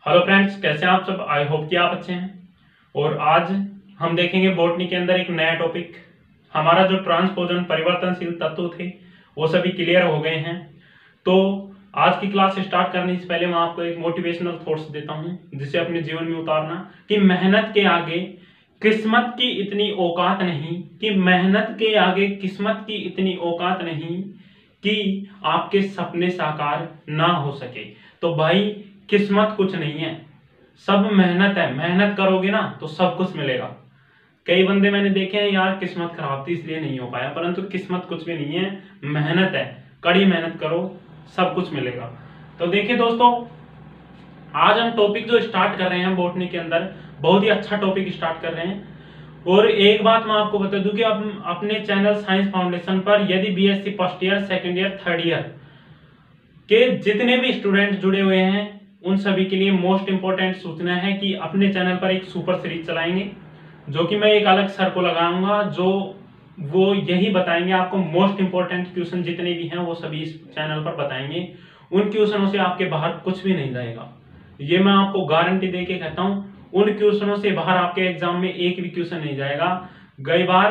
Hello friends, कैसे हैं आप सब। आई होप कि आप अच्छे हैं। और आज हम देखेंगे बॉटनी के अंदर एक नया टॉपिक। हमारा जो ट्रांसपोजन परिवर्तनशील तत्व थे वो सभी क्लियर हो गए हैं। तो आज की क्लास स्टार्ट करने से पहले मैं आपको एक मोटिवेशनल थॉट्स देता हूं जिसे अपने जीवन में उतारना कि मेहनत के आगे किस्मत की इतनी औकात नहीं, कि मेहनत के आगे किस्मत की इतनी औकात नहीं कि आपके सपने साकार ना हो सके। तो भाई, किस्मत कुछ नहीं है, सब मेहनत है। मेहनत करोगे ना तो सब कुछ मिलेगा। कई बंदे मैंने देखे हैं यार, किस्मत खराब थी इसलिए नहीं हो पाया, परंतु किस्मत कुछ भी नहीं है, मेहनत है। कड़ी मेहनत करो, सब कुछ मिलेगा। तो देखिए दोस्तों, आज हम टॉपिक जो स्टार्ट कर रहे हैं बॉटनी के अंदर, बहुत ही अच्छा टॉपिक स्टार्ट कर रहे हैं। और एक बात मैं आपको बता दूं कि अब अपने चैनल साइंस फाउंडेशन पर यदि BSc first year, second year, third year के जितने भी स्टूडेंट जुड़े हुए हैं उन सभी के लिए मोस्ट इंपॉर्टेंट सूचना है कि अपने चैनल पर एक सुपर सीरीज चलाएंगे, जो कि मैं एक अलग सर को लगाऊंगा, जो वो यही बताएंगे आपको। मोस्ट इंपॉर्टेंट क्वेश्चन जितने भी हैं वो सभी इस चैनल पर बताएंगे। उन क्वेश्चनों से आपके बाहर कुछ भी नहीं जाएगा, ये मैं आपको गारंटी दे के कहता हूं। उन क्वेश्चनों से बाहर आपके एग्जाम में एक भी क्वेश्चन नहीं जाएगा। गई बार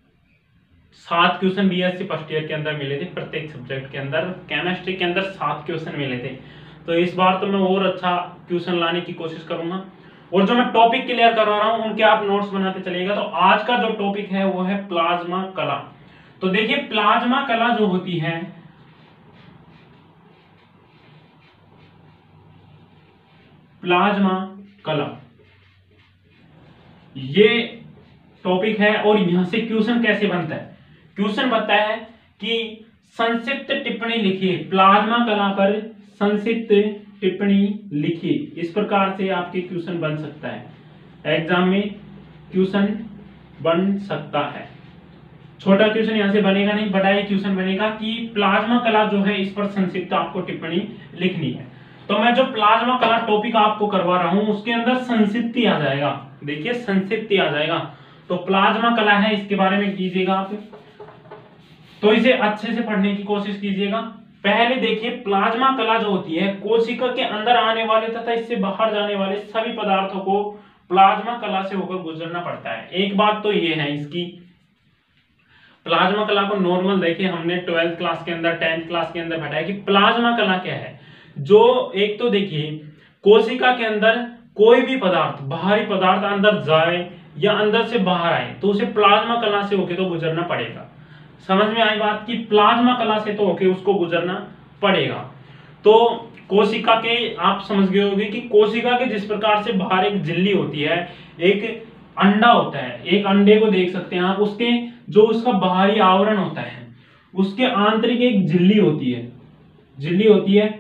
7 क्वेश्चन बीएससी फर्स्ट ईयर के अंदर मिले थे, प्रत्येक सब्जेक्ट के अंदर। केमिस्ट्री के अंदर 7 क्वेश्चन मिले थे। तो इस बार तो मैं और अच्छा क्वेश्चन लाने की कोशिश करूंगा। और जो मैं टॉपिक क्लियर करवा रहा हूं उनके आप नोट्स बनाते चलिएगा। तो आज का जो टॉपिक है वो है प्लाज्मा कला। तो देखिए, प्लाज्मा कला जो होती है, प्लाज्मा कला ये टॉपिक है। और यहां से क्वेश्चन कैसे बनता है? क्वेश्चन बनता है कि संक्षिप्त टिप्पणी लिखिए, प्लाज्मा कला पर संक्षिप्त टिप्पणी लिखिए। इस प्रकार से आपके क्वेश्चन बन सकता है, एग्जाम में क्वेश्चन बन सकता है। छोटा क्वेश्चन यहां से बनेगा नहीं, बड़ा ही क्वेश्चन बनेगा कि प्लाज्मा कला जो है इस पर संक्षिप्त आपको टिप्पणी लिखनी है। तो मैं जो प्लाज्मा कला टॉपिक आपको करवा रहा हूं उसके अंदर संक्षिप्ति आ जाएगा। देखिए, संक्षिप्ति आ जाएगा। तो प्लाज्मा कला है, इसके बारे में कीजिएगा आप, तो इसे अच्छे से पढ़ने की कोशिश कीजिएगा। पहले देखिए, प्लाज्मा कला जो होती है, कोशिका के अंदर आने वाले तथा इससे बाहर जाने वाले सभी पदार्थों को प्लाज्मा कला से होकर गुजरना पड़ता है। एक बात तो ये है इसकी, प्लाज्मा कला को नॉर्मल देखिए, हमने 12th क्लास के अंदर, 10th क्लास के अंदर बताया कि प्लाज्मा कला क्या है। जो एक तो देखिए, कोशिका के अंदर कोई भी पदार्थ, बाहरी पदार्थ अंदर जाए या अंदर से बाहर आए तो उसे प्लाज्मा कला से होके तो गुजरना पड़ेगा। समझ में आई बात कि प्लाज्मा कला से तो होके उसको गुजरना पड़ेगा। तो कोशिका के, आप समझ गए होंगे कि कोशिका के जिस प्रकार से बाहर एक झिल्ली होती है, एक अंडा होता है, एक अंडे को देख सकते हैं आप, उसके जो उसका बाहरी आवरण होता है उसके आंतरिक एक झिल्ली होती है, झिल्ली होती है।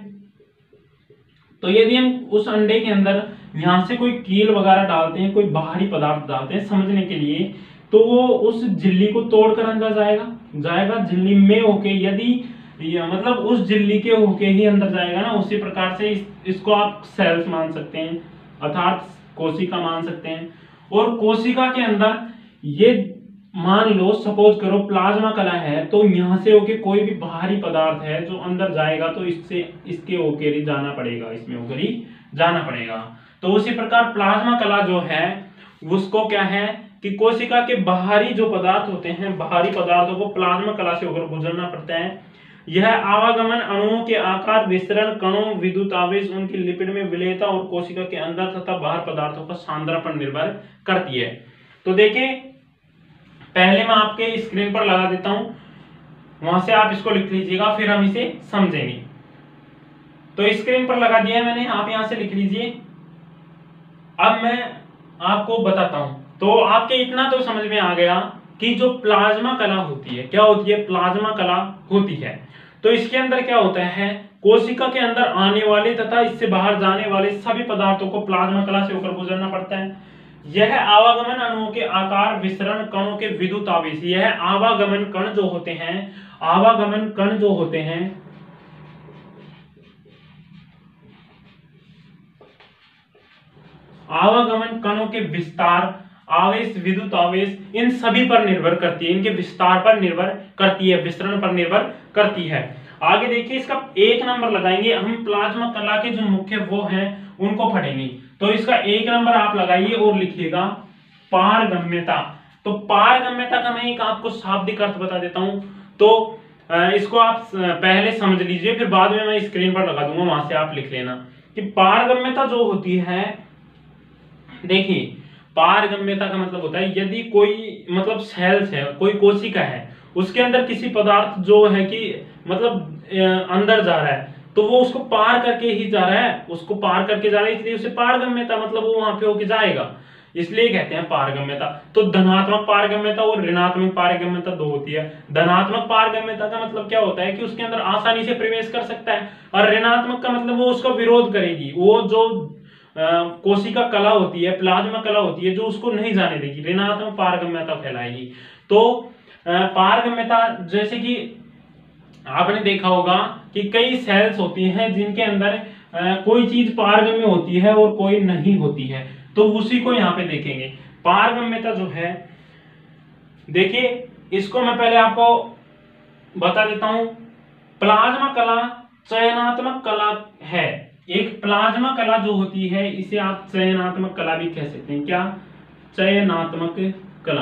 तो यदि हम उस अंडे के अंदर यहां से कोई कील वगैरह डालते हैं, कोई बाहरी पदार्थ डालते हैं समझने के लिए, तो वो उस झिल्ली को तोड़कर अंदर जाएगा झिल्ली में होके। यदि मतलब उस झिल्ली के होके ही अंदर जाएगा ना, उसी प्रकार से इसको आप सेल्स मान सकते हैं, अर्थात कोशिका मान सकते हैं। और कोशिका के अंदर ये मान लो, सपोज करो प्लाज्मा कला है, तो यहां से होके कोई भी बाहरी पदार्थ है जो अंदर जाएगा तो इसके होकर ही जाना पड़ेगा, इसमें होकर ही जाना पड़ेगा। तो उसी प्रकार प्लाज्मा कला जो है उसको क्या है कि कोशिका के बाहरी जो पदार्थ होते हैं, बाहरी पदार्थों को प्लाज्मा कला से होकर गुजरना पड़ता है। यह आवागमन अणुओं के आकार, विसरण, कणों, विद्युत आवेश, उनकी लिपिड में विलेयता और कोशिका के अंदर तथा बाहर पदार्थों का सांद्रण पर निर्भर करती है। तो देखिए, पहले मैं आपके स्क्रीन पर लगा देता हूं, वहां से आप इसको लिख लीजिएगा, फिर हम इसे समझेंगे। तो स्क्रीन पर लगा दिया है मैंने, आप यहां से लिख लीजिए। अब मैं आपको बताता हूं। तो आपके इतना तो समझ में आ गया कि जो प्लाज्मा कला होती है, क्या होती है? प्लाज्मा कला होती है। तो इसके अंदर क्या होता है, कोशिका के अंदर आने वाले तथा इससे बाहर जाने वाले सभी पदार्थों को प्लाज्मा कला से होकर गुजरना पड़ता है। यह आवागमन अणुओं के आकार, विसरण, कणों के विद्युत आवेश, यह आवागमन कण जो होते हैं, आवागमन कण जो होते हैं, आवागमन कणों के विस्तार, आवेश, विद्युत आवेश, इन सभी पर निर्भर करती है, इनके विस्तार पर निर्भर करती है, विसरण पर निर्भर करती है। आगे देखिए इसका 1 नंबर लगाएंगे हम, प्लाज्मा कला के जो मुख्य वो हैं उनको पढ़ेंगे। तो इसका 1 नंबर आप लगाइए और लिखिएगा पारगम्यता। तो पारगम्यता का मैं एक आपको शाब्दिक अर्थ बता देता हूं, तो इसको आप पहले समझ लीजिए, फिर बाद में मैं स्क्रीन पर लगा दूंगा, वहां से आप लिख लेना कि पारगम्यता जो होती है। देखिए पारगम्यता का मतलब होता है यदि कोई मतलब सेल्स है, कोई कोशिका है, उसके अंदर किसी पदार्थ जो है कि मतलब अंदर जा रहा है, तो वो उसको पार करके ही जा रहा है, उसको पार करके जा रहा है, इसलिए उसे पारगम्यता मतलब वो वहां पे होके जाएगा, इसलिए कहते हैं पारगम्यता। तो धनात्मक पारगम्यता और ऋणात्मक पारगम्यता दो होती है। धनात्मक पारगम्यता का मतलब क्या होता है कि उसके अंदर आसानी से प्रवेश कर सकता है, और ऋणात्मक का मतलब वो उसका विरोध करेगी, वो जो कोशिका कला होती है, प्लाज्मा कला होती है, जो उसको नहीं जाने देगी, ऋणात्मक पारगम्यता फैलाएगी। तो पारगम्यता जैसे कि आपने देखा होगा कि कई सेल्स होती हैं जिनके अंदर कोई चीज पारगम्य होती है और कोई नहीं होती है, तो उसी को यहाँ पे देखेंगे। पारगम्यता जो है, देखिए इसको मैं पहले आपको बता देता हूं। प्लाज्मा कला चयनात्मक कला है। एक प्लाज्मा कला जो होती है इसे आप चयनात्मक कला भी कह सकते हैं। क्या? चयनात्मक कला।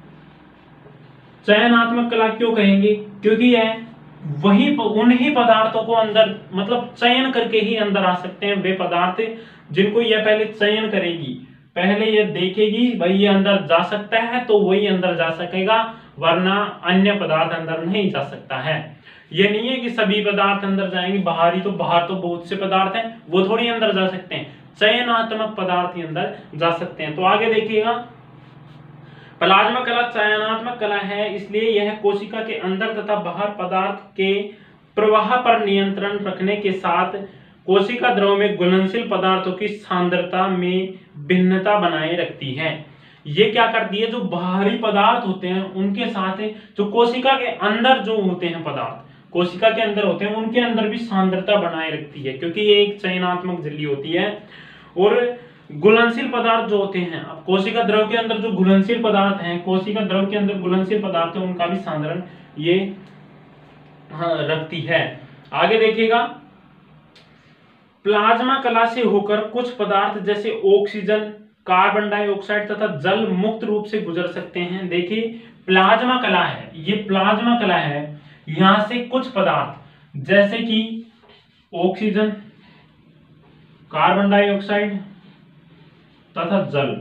चयनात्मक कला क्यों कहेंगे? क्योंकि यह वही उन्हीं पदार्थों को अंदर मतलब चयन करके ही अंदर आ सकते हैं, वे पदार्थ जिनको यह पहले चयन करेगी, पहले यह देखेगी भाई ये अंदर जा सकता है तो वही अंदर जा सकेगा, वरना अन्य पदार्थ अंदर नहीं जा सकता है। ये नहीं है कि सभी पदार्थ अंदर जाएंगे, बाहर तो बहुत से पदार्थ हैं, वो थोड़ी अंदर जा सकते हैं, चयनात्मक पदार्थ ही अंदर जा सकते हैं। तो आगे देखिएगा, प्लाज्मा कला चयनात्मक कला है, इसलिए यह कोशिका के अंदर तथा बाहर पदार्थ के प्रवाह पर नियंत्रण रखने के साथ कोशिका द्रव में घुलनशील पदार्थों की सांद्रता में भिन्नता बनाए रखती है। ये क्या करती है, जो बाहरी पदार्थ होते हैं उनके साथ जो कोशिका के अंदर जो होते हैं पदार्थ, कोशिका के अंदर होते हैं, उनके अंदर भी सांद्रता बनाए रखती है, क्योंकि ये एक चयनात्मक झिल्ली होती है। और घुलनशील पदार्थ जो होते हैं, अब कोशिका द्रव के अंदर जो घुलनशील पदार्थ हैं, कोशिका द्रव के अंदर घुलनशील पदार्थ है, उनका भी सांद्रण ये रखती है। आगे देखिएगा, प्लाज्मा कला से होकर कुछ पदार्थ जैसे ऑक्सीजन, कार्बन डाइऑक्साइड तथा जल मुक्त रूप से गुजर सकते हैं। देखिए प्लाज्मा कला है, ये प्लाज्मा कला है, यहां से कुछ पदार्थ जैसे कि ऑक्सीजन, कार्बन डाइऑक्साइड तथा जल,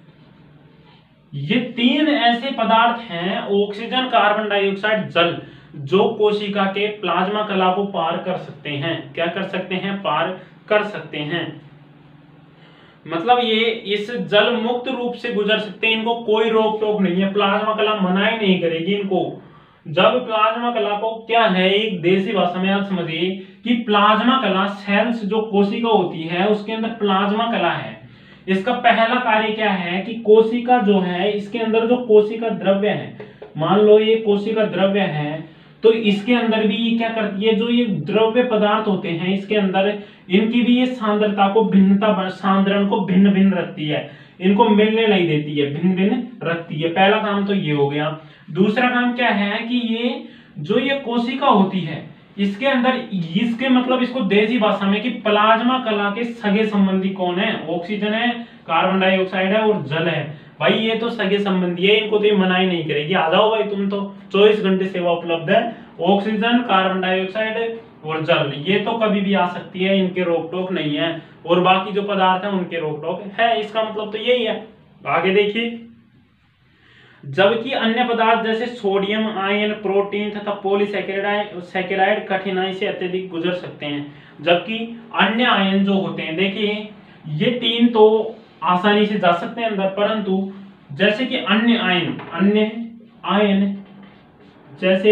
ये 3 ऐसे पदार्थ हैं, ऑक्सीजन, कार्बन डाइऑक्साइड, जल, जो कोशिका के प्लाज्मा कला को पार कर सकते हैं। क्या कर सकते हैं? पार कर सकते हैं। मतलब ये इस जल मुक्त रूप से गुजर सकते हैं, इनको कोई रोक टोक नहीं है, प्लाज्मा कला मना ही नहीं करेगी इनको। जब प्लाज्मा कला को क्या है, एक देसी भाषा में आप समझिए कि प्लाज्मा कला सेल्स जो कोशिका होती है उसके अंदर प्लाज्मा कला है, इसका पहला कार्य क्या है कि कोशिका जो है, इसके अंदर जो कोशिका द्रव्य है, मान लो ये कोशिका द्रव्य है, तो इसके अंदर भी ये क्या करती है, जो ये द्रव्य पदार्थ होते हैं इसके अंदर, इनकी भी ये सांद्रता को सांद्रण को भिन्न भिन्न रखती है, इनको मिलने नहीं देती है, भिन्न भिन्न रखती है। पहला काम तो ये हो गया। दूसरा काम क्या है कि ये जो ये कोशिका होती है इसके अंदर, इसके मतलब इसको देसी भाषा में कि प्लाज्मा कला के सगे संबंधी कौन है? ऑक्सीजन है, कार्बन डाइऑक्साइड है और जल है। भाई ये तो सगे संबंधी है, इनको तो ये मना ही नहीं करेगी, आ जाओ भाई तुम तो, 24 घंटे सेवा उपलब्ध है, ऑक्सीजन, कार्बन डाइऑक्साइड और जल, ये तो कभी भी आ सकती है, इनके रोक टोक नहीं है, और बाकी जो पदार्थ है उनके रोक टोक है। इसका मतलब तो यही है। आगे देखिए, जबकि अन्य पदार्थ जैसे सोडियम आयन, प्रोटीन तथा पॉलीसैकेराइड कठिनाई से अत्यधिक गुजर सकते हैं, जबकि अन्य आयन जो होते हैं, देखिए ये 3 तो आसानी से जा सकते हैं अंदर, परंतु जैसे कि अन्य आयन जैसे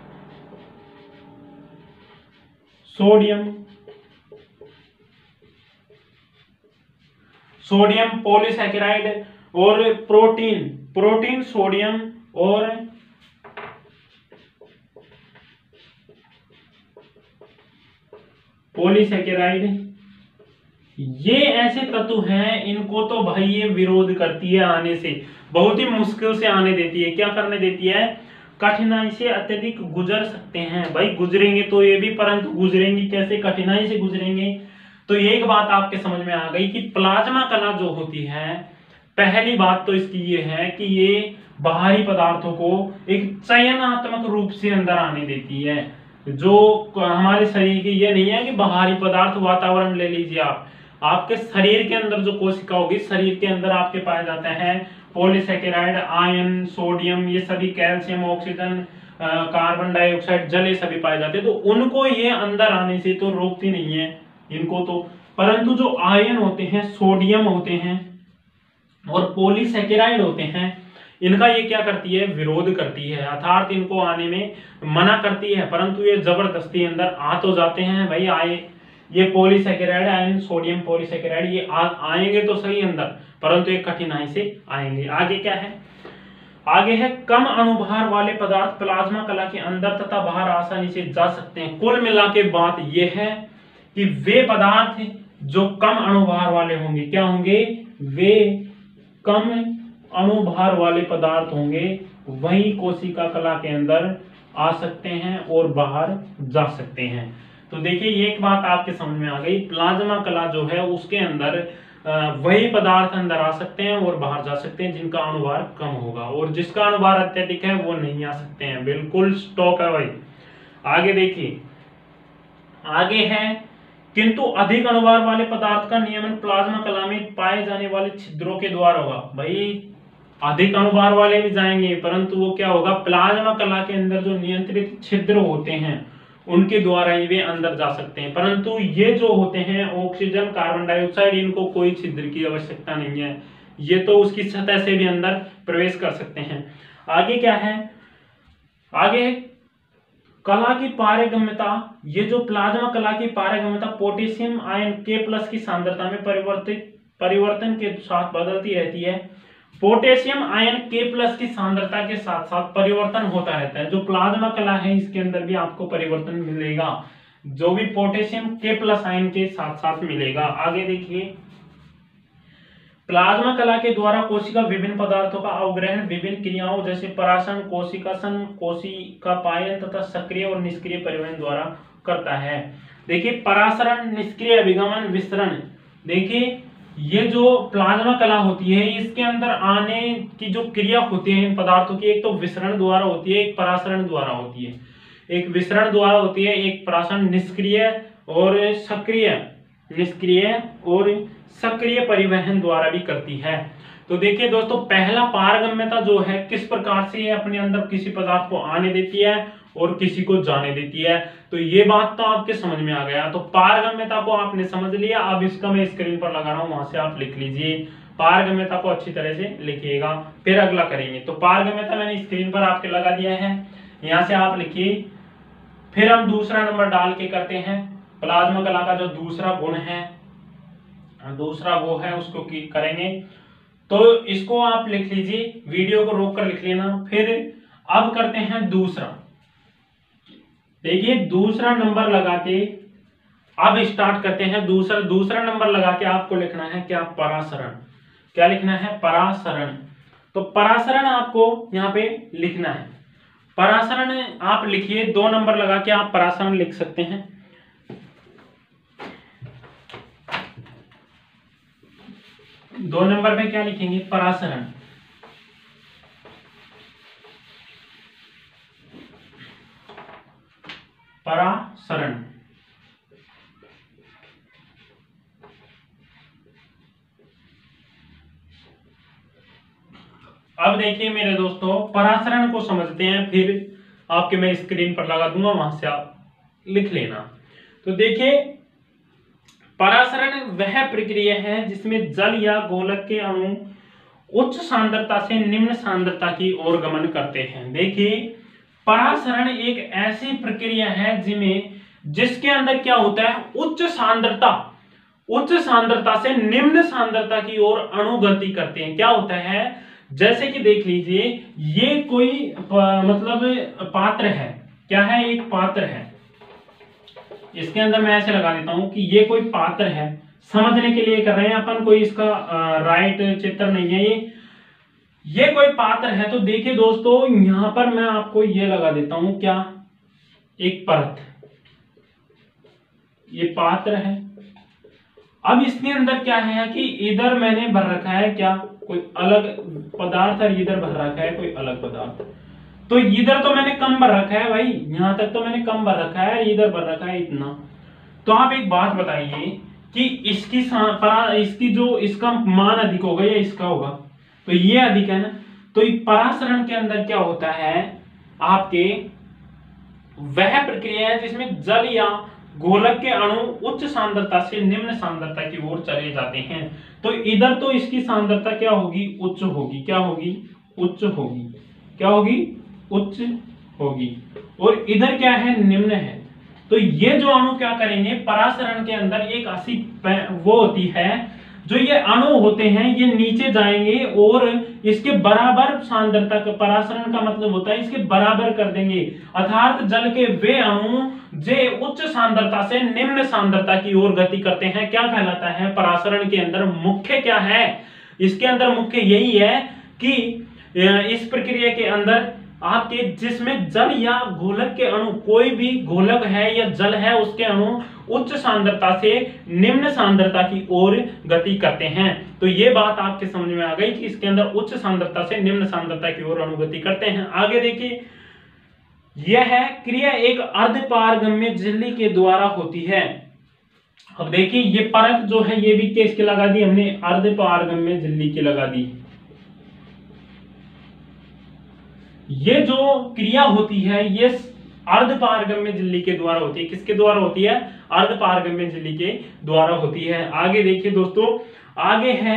सोडियम, पॉलीसैकेराइड और प्रोटीन, सोडियम और पॉलीसैकेराइड, ये ऐसे तत्व हैं, इनको तो भाई ये विरोध करती है आने से, बहुत ही मुश्किल से आने देती है। क्या करने देती है? कठिनाई से अत्यधिक गुजर सकते हैं। भाई गुजरेंगे तो ये भी, परंतु गुजरेंगे कैसे, कठिनाई से गुजरेंगे। तो एक बात आपके समझ में आ गई कि प्लाज्मा कला जो होती है, पहली बात तो इसकी ये है कि ये बाहरी पदार्थों को एक चयनात्मक रूप से अंदर आने देती है। जो हमारे शरीर की, ये नहीं है कि बाहरी पदार्थ वातावरण ले लीजिए आप, आपके शरीर के अंदर जो कोशिका होगी, शरीर के अंदर आपके पाए जाते हैं पॉलीसेकेराइड, आयरन, सोडियम, ये सभी, कैल्शियम, ऑक्सीजन, कार्बन डाइऑक्साइड, जल, ये सभी पाए जाते हैं। तो उनको ये अंदर आने से तो रोकती नहीं है इनको तो, परंतु जो आयन होते हैं, सोडियम होते हैं और पॉलीसेकेराइड होते हैं, इनका ये क्या करती है, विरोध करती है, अर्थात इनको आने में मना करती है। परंतु ये जबरदस्ती अंदर आ तो जाते हैं भाई, आए ये पॉलीसेकेराइड, आयरन, सोडियम, पॉलीसेकेराइड, ये आएंगे तो सही अंदर, परंतु एक कठिनाई से आएंगे। आगे क्या है, आगे है कम अणुभार वाले पदार्थ प्लाज्मा कला के अंदर तथा बाहर आसानी से जा सकते हैं। कुल मिला के बात यह है कि वे पदार्थ जो कम अणुभार वाले होंगे, क्या होंगे, वे कम अणुभार वाले पदार्थ होंगे, वही कोशिका कला के अंदर आ सकते हैं और बाहर जा सकते हैं। तो देखिए ये एक बात आपके समझ में आ गई, प्लाज्मा कला जो है उसके अंदर वही पदार्थ अंदर आ सकते हैं और बाहर जा सकते हैं जिनका अणुभार कम होगा, और जिसका अणुभार अत्यधिक है वो नहीं आ सकते हैं। बिल्कुल स्टॉप है भाई। आगे देखिए, आगे है किंतु अधिक अणुभार वाले पदार्थ का नियमन प्लाज्मा कला में पाए जाने वाले छिद्रों के द्वारा होगा। भाई अधिक अणुभार वाले भी जाएंगे, परंतु वो क्या होगा, प्लाज्मा कला के अंदर जो नियंत्रित छिद्र होते हैं उनके द्वारा ही वे अंदर जा सकते हैं। परंतु ये जो होते हैं ऑक्सीजन, कार्बन डाइऑक्साइड, इनको कोई छिद्र की आवश्यकता नहीं है, ये तो उसकी सतह से भी अंदर प्रवेश कर सकते हैं। आगे क्या है, आगे कला की पारगम्यता, ये जो प्लाज्मा कला की पारगम्यता पोटेशियम आयन K+ की सांद्रता में परिवर्तन के साथ बदलती रहती है। पोटेशियम आयन K+ की सांद्रता के साथ साथ परिवर्तन होता रहता है। जो प्लाज्मा कला है इसके अंदर भी आपको परिवर्तन मिलेगा, जो भी पोटेशियम K+ आयन के साथ साथ मिलेगा। आगे देखिए, प्लाज्मा कला के द्वारा कोशिका विभिन्न पदार्थों का अवग्रहण विभिन्न क्रियाओं जैसे परासरण, कोशिकासन, कोशिका पायन तथा सक्रिय और निष्क्रिय परिवहन द्वारा करता है। देखिए परासरण, निष्क्रिय अभिगमन, विसरण, देखिए ये जो प्लाज्मा कला होती है इसके अंदर आने की जो क्रिया होती है इन पदार्थों की, एक तो विसरण द्वारा होती है, एक परासरण द्वारा होती है। एक विसरण द्वारा होती है, एक परासरण, निष्क्रिय और सक्रिय, निष्क्रिय और सक्रिय परिवहन द्वारा भी करती है। तो देखिए दोस्तों, पहला पारगम्यता जो है किस प्रकार से अपने अंदर किसी पदार्थ को आने देती है और किसी को जाने देती है। तो ये बात तो आपके समझ में आ गया। तो पारगम्यता को आपने समझ लिया, अब इसका मैं स्क्रीन पर लगा रहा हूं, वहां से आप लिख लीजिए, पारगम्यता को अच्छी तरह से लिखिएगा, फिर अगला करेंगे। तो पारगम्यता मैंने स्क्रीन पर आपके लगा दिया है, यहां से आप लिखिए। फिर हम दूसरा नंबर डाल के करते हैं। प्लाज्मा कला का जो दूसरा गुण है, दूसरा वो है, उसको करेंगे। तो इसको आप लिख लीजिए, वीडियो को रोक कर लिख लेना। फिर अब करते हैं दूसरा। देखिए दूसरा नंबर लगा के अब स्टार्ट करते हैं। दूसरा नंबर लगा के आपको लिखना है क्या, परासरण। क्या लिखना है, परासरण। तो परासरण आपको यहाँ पे लिखना है। परासरण आप लिखिए, 2 नंबर लगा के आप परासरण लिख सकते हैं। दो नंबर में क्या लिखेंगे, परासरण। परासरण अब देखिए मेरे दोस्तों, परासरण को समझते हैं, फिर आपके मैं स्क्रीन पर लगा दूंगा, वहां से आप लिख लेना। तो देखिए परासरण वह प्रक्रिया है जिसमें जल या गोलक के अणु उच्च सांद्रता से निम्न सांद्रता की ओर गमन करते हैं। देखिए परासरण एक ऐसी प्रक्रिया है जिसके अंदर क्या होता है, उच्च सांद्रता से निम्न सांद्रता की ओर अणु गति करते हैं। क्या होता है, जैसे कि देख लीजिए, ये कोई मतलब पात्र है। क्या है, एक पात्र है। इसके अंदर मैं ऐसे लगा देता हूं कि ये कोई पात्र है, समझने के लिए कर रहे हैं अपन, कोई इसका राइट चित्र नहीं है। ये कोई पात्र है, तो देखिए दोस्तों यहां पर मैं आपको ये लगा देता हूं, क्या, एक परत, ये पात्र है। अब इसके अंदर क्या है कि इधर मैंने भर रखा है क्या, कोई अलग पदार्थ, और इधर भर रखा है कोई अलग पदार्थ। तो इधर तो मैंने कम भर रखा है भाई, यहां तक तो मैंने कम भर रखा है, और इधर भर रखा है इतना। तो आप एक बात बताइए कि इसकी जो इसका मान अधिक होगा या इसका होगा, तो ये अधिक है ना। तो परासरण के अंदर क्या होता है आपके, वह प्रक्रिया है जिसमें जल या गोलक के अणु उच्च सांद्रता से निम्न सांद्रता की ओर चले जाते हैं। तो इधर तो इसकी सांद्रता क्या होगी, उच्च होगी, क्या होगी, उच्च होगी, क्या होगी, उच्च होगी, और इधर क्या है, निम्न है। तो ये जो अणु क्या करेंगे, परासरण के अंदर एक ऐसी वो होती है, जो ये अणु होते हैं ये नीचे जाएंगे और इसके बराबर सांद्रता का, परासरण का मतलब होता है इसके बराबर कर देंगे, अर्थात जल के वे अणु जो उच्च सांद्रता से निम्न सांद्रता की ओर गति करते हैं, क्या कहलाता है, परासरण के अंदर मुख्य क्या है, इसके अंदर मुख्य यही है कि इस प्रक्रिया के अंदर आपके जिसमें जल या घोलक के अणु, कोई भी घोलक है या जल है, उसके अणु उच्च सांद्रता से निम्न सांद्रता की ओर गति करते हैं। तो ये बात आपके समझ में आ गई कि इसके अंदर उच्च सांद्रता से निम्न सांद्रता की ओर अणु गति करते हैं। आगे देखिए, यह है क्रिया एक अर्धपारगम्य झिल्ली के द्वारा होती है। अब देखिए ये परत जो है ये भी किसके लगा दी हमने, अर्धपारगम्य झिल्ली के लगा दी। ये जो क्रिया होती है ये अर्धपारगम्य झिल्ली के द्वारा होती है, किसके द्वारा होती है, अर्धपारगम्य झिल्ली के द्वारा होती है। आगे देखिए दोस्तों, आगे है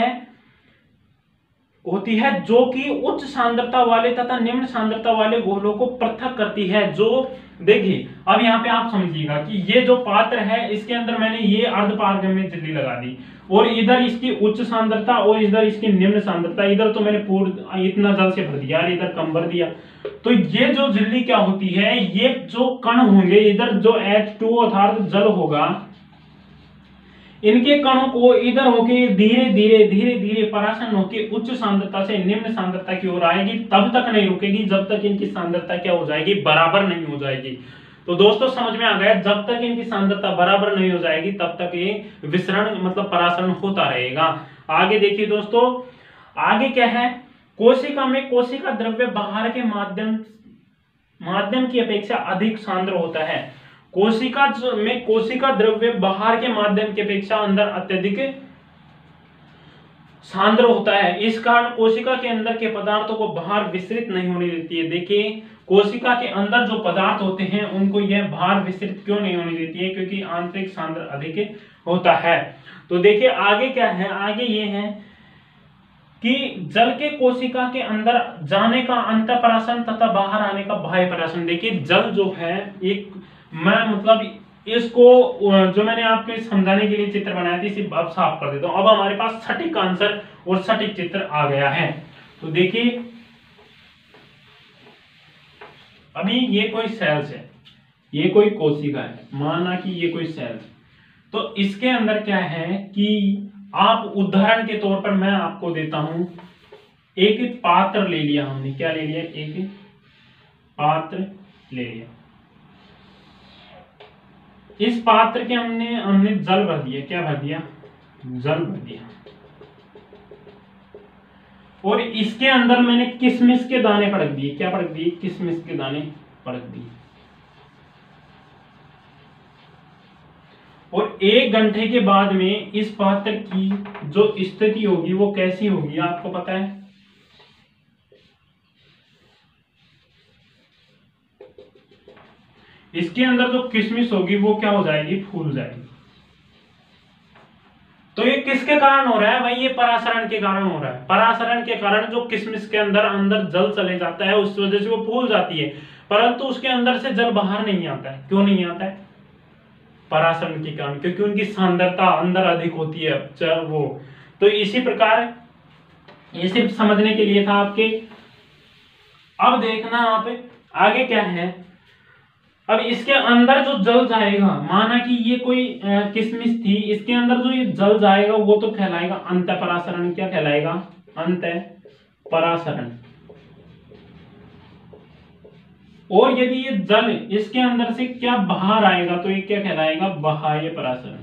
होती है जो कि उच्च सांद्रता वाले तथा निम्न सांद्रता वाले घोलों को पृथक करती है। जो देखिए अब यहाँ पे आप समझिएगा कि ये जो पात्र है इसके अंदर मैंने ये अर्धपारगम्य झिल्ली लगा दी, और इधर इसकी उच्च सांद्रता और इधर इसकी निम्न सांद्रता, इधर तो मैंने पूर्ण इतना जल से भर दिया और इधर कम भर दिया। तो ये जो झिल्ली क्या होती है, ये जो कण होंगे, इधर जो H2 अर्थात जल होगा, इनके कणों को इधर होके धीरे धीरे धीरे धीरे परासन होके उच्च सांद्रता से निम्न सांद्रता की ओर आएगी, तब तक नहीं रुकेगी जब तक इनकी सांद्रता क्या हो जाएगी, बराबर नहीं हो जाएगी। तो दोस्तों समझ में आ गया, जब तक इनकी सांद्रता बराबर नहीं हो जाएगी तब तक ये विसरण मतलब परासरण होता रहेगा। आगे देखिए दोस्तों, आगे क्या है, कोशिका में कोशिका द्रव्य बाहर के माध्यम की अपेक्षा अधिक सांद्र होता है। कोशिका में कोशिका द्रव्य बाहर के माध्यम की अपेक्षा अंदर अत्यधिक सांद्र होता है। इस कारण कोशिका के अंदर के पदार्थों को बाहर विसरित नहीं होने देती है। देखिए कोशिका के अंदर जो पदार्थ होते हैं उनको यह बाहर विसरित क्यों नहीं होने देती है, क्योंकि आंतरिक सांद्र अधिक होता है। तो देखिए आगे क्या है, आगे ये है कि जल के कोशिका के अंदर जाने का अंतःपरासन तथा बाहर आने का बाह्य परासन। देखिए जल जो है एक, मैं मतलब इसको जो मैंने आपके समझाने के लिए चित्र बनाया था इसे अब साफ कर देता हूं। अब हमारे पास सटीक आंसर और सटीक चित्र आ गया है। तो देखिए अभी ये कोई सेल्स है, ये कोई कोशिका है, माना कि ये कोई सेल्स, तो इसके अंदर क्या है कि आप उदाहरण के तौर पर मैं आपको देता हूं, एक पात्र ले लिया हमने, क्या ले लिया, एक पात्र ले लिया। इस पात्र के हमने जल भर दिया, क्या भर दिया, जल भर दिया, और इसके अंदर मैंने किशमिश के दाने पड़क दिए, क्या पड़क दिए, किशमिश के दाने पड़क दिए। और 1 घंटे के बाद में इस पात्र की जो स्थिति होगी वो कैसी होगी आपको पता है, इसके अंदर जो किशमिश होगी वो क्या हो जाएगी, फूल जाएगी। तो ये किसके कारण हो रहा है भाई, ये परासरण के कारण हो रहा है। परासरण के कारण जो किशमिश के अंदर जल चले जाता है उस वजह से वो फूल जाती है, परंतु उसके अंदर से जल बाहर नहीं आता है। क्यों नहीं आता है, परासरण के कारण, क्योंकि उनकी सांद्रता अंदर अधिक होती है वो। तो इसी प्रकार ये सिर्फ समझने के लिए था आपके। अब देखना आप आगे क्या है, अब इसके अंदर जो जल जाएगा, माना कि ये कोई किशमिश थी, इसके अंदर जो ये जल जाएगा वो तो कहलाएगा अंतःपरासरण। क्या कहलाएगा, अंतः परासरण। और यदि ये जल इसके अंदर से क्या बाहर आएगा तो ये क्या कहलाएगा, बाह्य परासरण।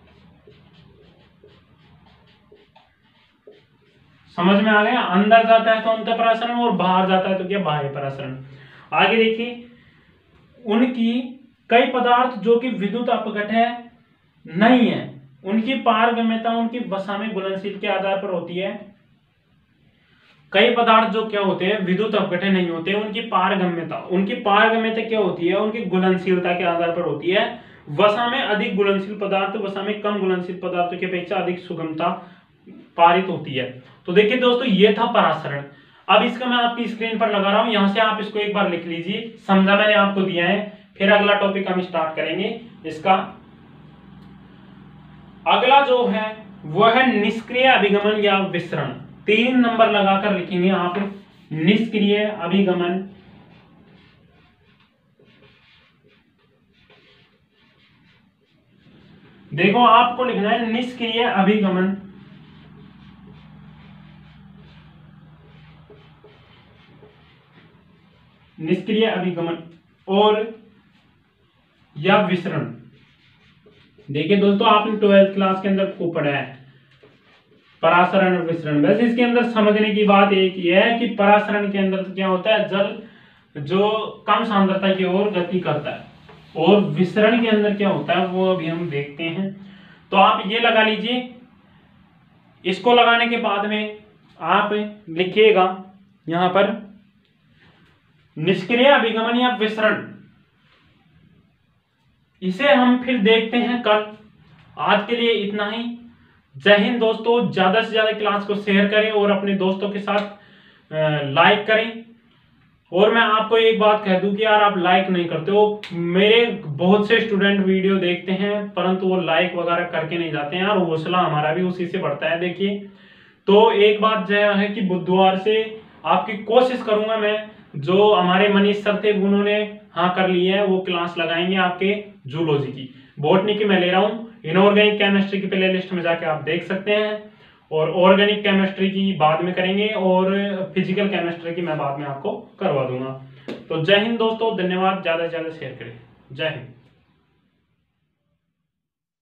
समझ में आ गया, अंदर जाता है तो अंतः परासरण और बाहर जाता है तो क्या, बाह्य परासरण। आगे देखिए, उनकी कई पदार्थ जो कि विद्युत अपघट है नहीं है, उनकी पारगम्यता उनकी वसा में घुलनशील के आधार पर होती है। कई पदार्थ जो क्या होते हैं, विद्युत अपघटन नहीं होते, उनकी पारगम्यता क्या होती है, उनकी घुलनशीलता के आधार पर होती है। वसा में अधिक घुलनशील पदार्थ वसा में कम घुलनशील पदार्थों की अपेक्षा अधिक सुगमता पारित होती है। तो देखिए दोस्तों, ये था परासरण। अब इसका मैं आपकी स्क्रीन पर लगा रहा हूं, यहां से आप इसको एक बार लिख लीजिए, समझा मैंने आपको दिया है। फिर अगला टॉपिक हम स्टार्ट करेंगे इसका। अगला जो है वह है निष्क्रिय अभिगमन या विसरण। 3 नंबर लगाकर लिखेंगे आप, निष्क्रिय अभिगमन देखो आपको लिखना है निष्क्रिय अभिगमन निष्क्रिय अभिगमन और या विसरण। देखिए दोस्तों, आपने 12th क्लास के अंदर खूब पढ़ा है परासरण और विसरण। वैसे इसके अंदर समझने की बात एक ही है कि परासरण के अंदर क्या होता है, जल जो कम सांद्रता की ओर गति करता है, और विसरण के अंदर क्या होता है वो अभी हम देखते हैं। तो आप ये लगा लीजिए, इसको लगाने के बाद में आप लिखिएगा यहां पर निष्क्रिय अभिगमन या विसरण। इसे हम फिर देखते हैं कल। आज के लिए इतना ही। जय हिंद दोस्तों। ज्यादा से ज्यादा क्लास को शेयर करें और अपने दोस्तों के साथ लाइक करें। और मैं आपको एक बात कह दूं कि यार आप लाइक नहीं करते हो। मेरे बहुत से स्टूडेंट वीडियो देखते हैं परंतु वो लाइक वगैरह करके नहीं जाते हैं, और हौसला हमारा भी उसी से बढ़ता है। देखिए, तो एक बात यह है कि बुधवार से आपकी कोशिश करूंगा मैं, जो हमारे मनीष सर थे उन्होंने हाँ कर ली है, वो क्लास लगाएंगे आपके जूलॉजी की। बॉटनी की मैं ले रहा हूँ, इनऑर्गेनिक केमिस्ट्री की प्ले लिस्ट में जाके आप देख सकते हैं, और ऑर्गेनिक केमिस्ट्री की बाद में करेंगे, और फिजिकल केमिस्ट्री की मैं बाद में आपको करवा दूंगा। तो जय हिंद दोस्तों, धन्यवाद। ज्यादा से ज्यादा शेयर करें। जय हिंद।